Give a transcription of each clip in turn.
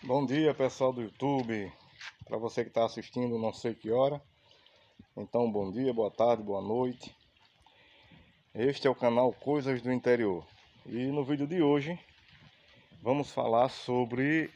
Bom dia, pessoal do YouTube. Para você que está assistindo, não sei que hora. Então, bom dia, boa tarde, boa noite. Este é o canal Coisas do Interior. E no vídeo de hoje vamos falar sobre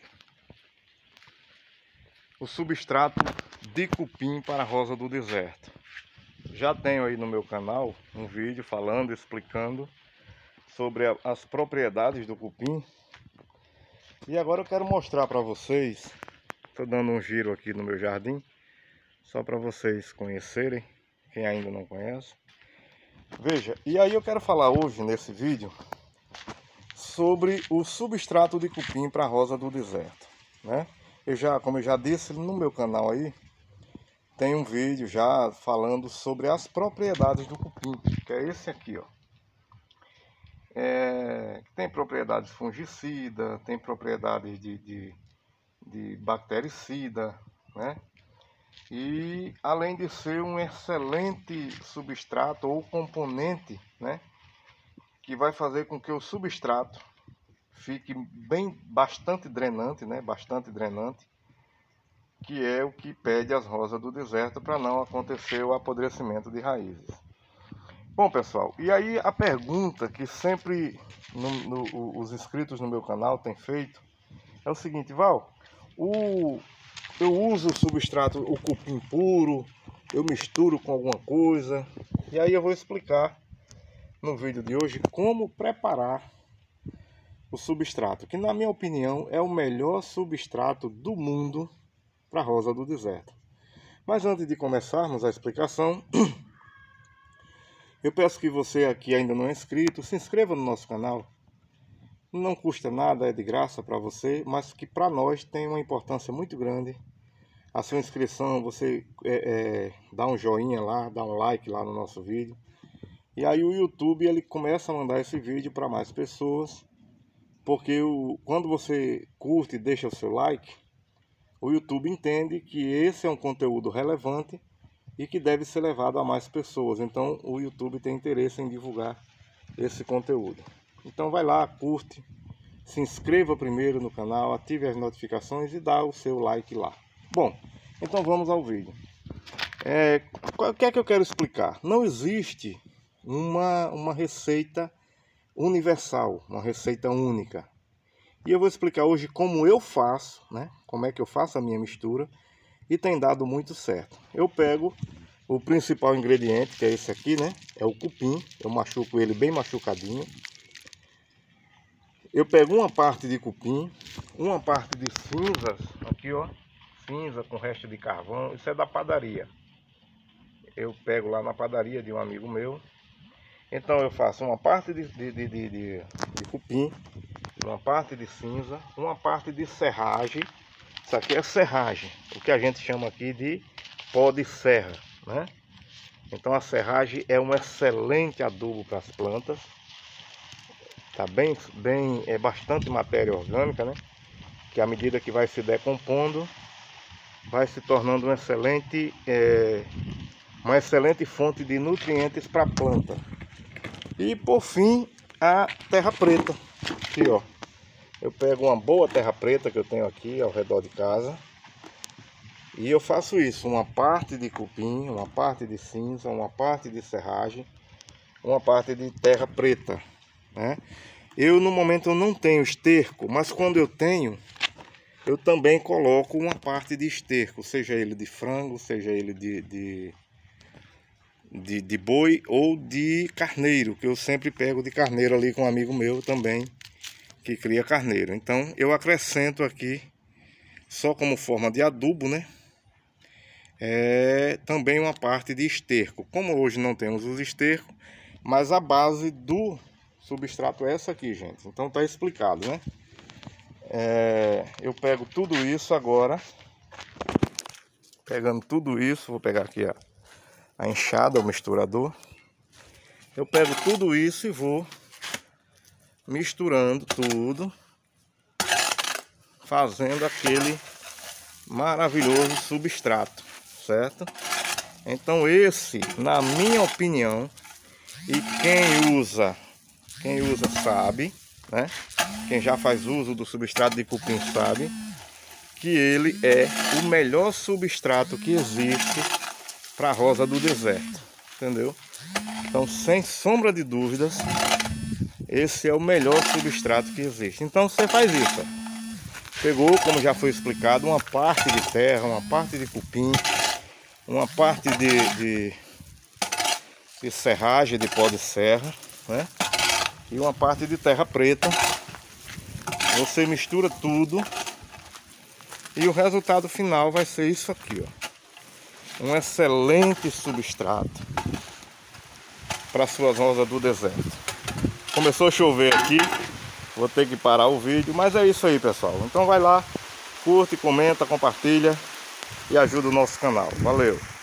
o substrato de cupim para a rosa do deserto. Já tenho aí no meu canal um vídeo falando, explicando sobre as propriedades do cupim. E agora eu quero mostrar para vocês. Estou dando um giro aqui no meu jardim, só para vocês conhecerem, quem ainda não conhece. Veja, e aí eu quero falar hoje nesse vídeo sobre o substrato de cupim para a rosa do deserto, né? Como eu já disse no meu canal aí, tem um vídeo já falando sobre as propriedades do cupim, que é esse aqui, ó. Tem propriedades fungicida, tem propriedades de bactericida, né? E além de ser um excelente substrato ou componente, né, que vai fazer com que o substrato fique bastante drenante, né, bastante drenante, que é o que pede as rosas do deserto para não acontecer o apodrecimento de raízes. Bom, pessoal, e aí a pergunta que sempre os inscritos no meu canal têm feito é o seguinte: Val, eu uso o substrato, o cupim puro, eu misturo com alguma coisa. E aí eu vou explicar no vídeo de hoje como preparar o substrato, que na minha opinião é o melhor substrato do mundo para a rosa do deserto. Mas antes de começarmos a explicação, eu peço que você aqui ainda não é inscrito, se inscreva no nosso canal. Não custa nada, é de graça para você, mas que para nós tem uma importância muito grande. A sua inscrição, você dá um joinha lá, dá um like lá no nosso vídeo. E aí o YouTube ele começa a mandar esse vídeo para mais pessoas. Porque quando você curte e deixa o seu like, o YouTube entende que esse é um conteúdo relevante e que deve ser levado a mais pessoas. Então o YouTube tem interesse em divulgar esse conteúdo. Então vai lá, curte, se inscreva primeiro no canal, ative as notificações e dá o seu like lá. Bom, então vamos ao vídeo. O que é que eu quero explicar? Não existe uma receita universal, uma receita única. E eu vou explicar hoje como eu faço, né? Como é que eu faço a minha mistura e tem dado muito certo. Eu pego o principal ingrediente, que é esse aqui, né? É o cupim. Eu machuco ele bem machucadinho. Eu pego uma parte de cupim, uma parte de cinzas, aqui ó, cinza com resto de carvão, isso é da padaria. Eu pego lá na padaria de um amigo meu. Então eu faço uma parte de cupim, uma parte de cinza, uma parte de serragem. Isso aqui é serragem, o que a gente chama aqui de pó de serra, né? Então a serragem é um excelente adubo para as plantas. Tá é bastante matéria orgânica, né? Que à medida que vai se decompondo, vai se tornando uma excelente fonte de nutrientes para a planta. E por fim, a terra preta. Aqui ó, eu pego uma boa terra preta que eu tenho aqui ao redor de casa. E eu faço isso, uma parte de cupim, uma parte de cinza, uma parte de serragem, uma parte de terra preta, né? Eu no momento eu não tenho esterco, mas quando eu tenho, eu também coloco uma parte de esterco, seja ele de frango, seja ele de boi ou de carneiro, que eu sempre pego de carneiro ali com um amigo meu também, que cria carneiro. Então eu acrescento aqui, só como forma de adubo, né? Também uma parte de esterco. Como hoje não temos os estercos, mas a base do substrato é essa aqui, gente. Então tá explicado, né? Eu pego tudo isso agora. Pegando tudo isso, vou pegar aqui a enxada, o misturador. Eu pego tudo isso e vou misturando tudo, fazendo aquele maravilhoso substrato, certo? Então esse, na minha opinião, e quem usa sabe, né? Quem já faz uso do substrato de cupim sabe que ele é o melhor substrato que existe para a rosa do deserto, entendeu? Então, sem sombra de dúvidas, esse é o melhor substrato que existe. Então você faz isso, ó. Pegou, como já foi explicado, uma parte de terra, uma parte de cupim, uma parte de serragem, de pó de serra, né? E uma parte de terra preta. Você mistura tudo e o resultado final vai ser isso aqui, ó. Um excelente substrato para suas rosas do deserto. Começou a chover aqui, vou ter que parar o vídeo, mas é isso aí, pessoal. Então vai lá, curte, comenta, compartilha e ajuda o nosso canal. Valeu!